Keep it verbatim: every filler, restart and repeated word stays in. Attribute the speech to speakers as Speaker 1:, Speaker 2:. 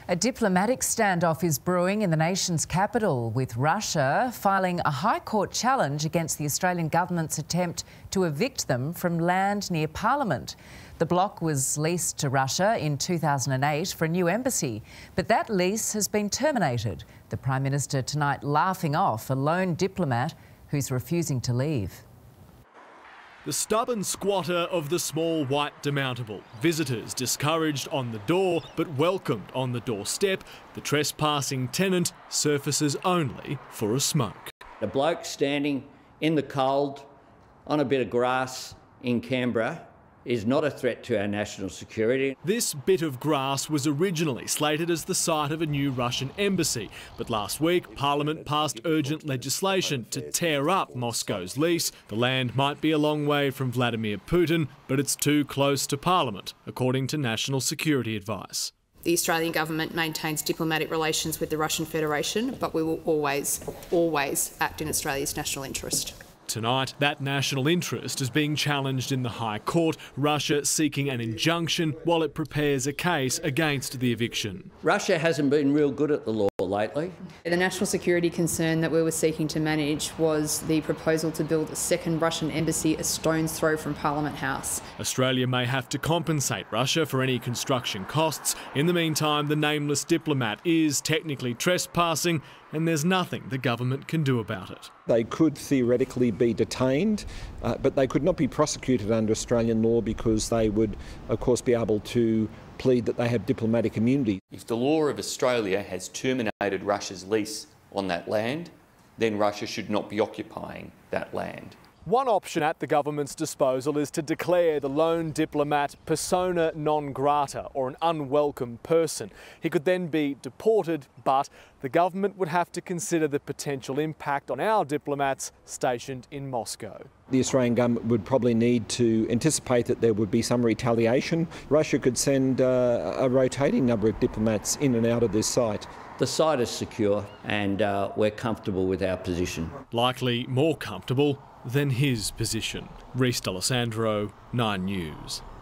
Speaker 1: A diplomatic standoff is brewing in the nation's capital, with Russia filing a High Court challenge against the Australian government's attempt to evict them from land near Parliament. The block was leased to Russia in two thousand eight for a new embassy, but that lease has been terminated. The Prime Minister tonight laughing off a lone diplomat who's refusing to leave.
Speaker 2: The stubborn squatter of the small white demountable. Visitors discouraged on the door, but welcomed on the doorstep. The trespassing tenant surfaces only for a smoke.
Speaker 3: A bloke standing in the cold on a bit of grass in Canberra is not a threat to our national security.
Speaker 2: This bit of grass was originally slated as the site of a new Russian embassy, but last week Parliament passed urgent legislation to tear up Moscow's lease. The land might be a long way from Vladimir Putin, but it's too close to Parliament, according to national security advice.
Speaker 4: The Australian government maintains diplomatic relations with the Russian Federation, but we will always, always act in Australia's national interest.
Speaker 2: Tonight, that national interest is being challenged in the High Court, Russia seeking an injunction while it prepares a case against the eviction.
Speaker 3: Russia hasn't been real good at the law lately.
Speaker 4: The national security concern that we were seeking to manage was the proposal to build a second Russian embassy a stone's throw from Parliament House.
Speaker 2: Australia may have to compensate Russia for any construction costs. In the meantime, the nameless diplomat is technically trespassing, and there's nothing the government can do about it.
Speaker 5: They could theoretically be detained, uh, but they could not be prosecuted under Australian law because they would, of course, be able to plead that they have diplomatic immunity.
Speaker 6: If the law of Australia has terminated Russia's lease on that land, then Russia should not be occupying that land.
Speaker 2: One option at the government's disposal is to declare the lone diplomat persona non grata, or an unwelcome person. He could then be deported, but the government would have to consider the potential impact on our diplomats stationed in Moscow.
Speaker 5: The Australian government would probably need to anticipate that there would be some retaliation. Russia could send uh, a rotating number of diplomats in and out of this site.
Speaker 3: The site is secure and uh, we're comfortable with our position.
Speaker 2: Likely more comfortable than his position. Reece D'Alessandro, Nine News.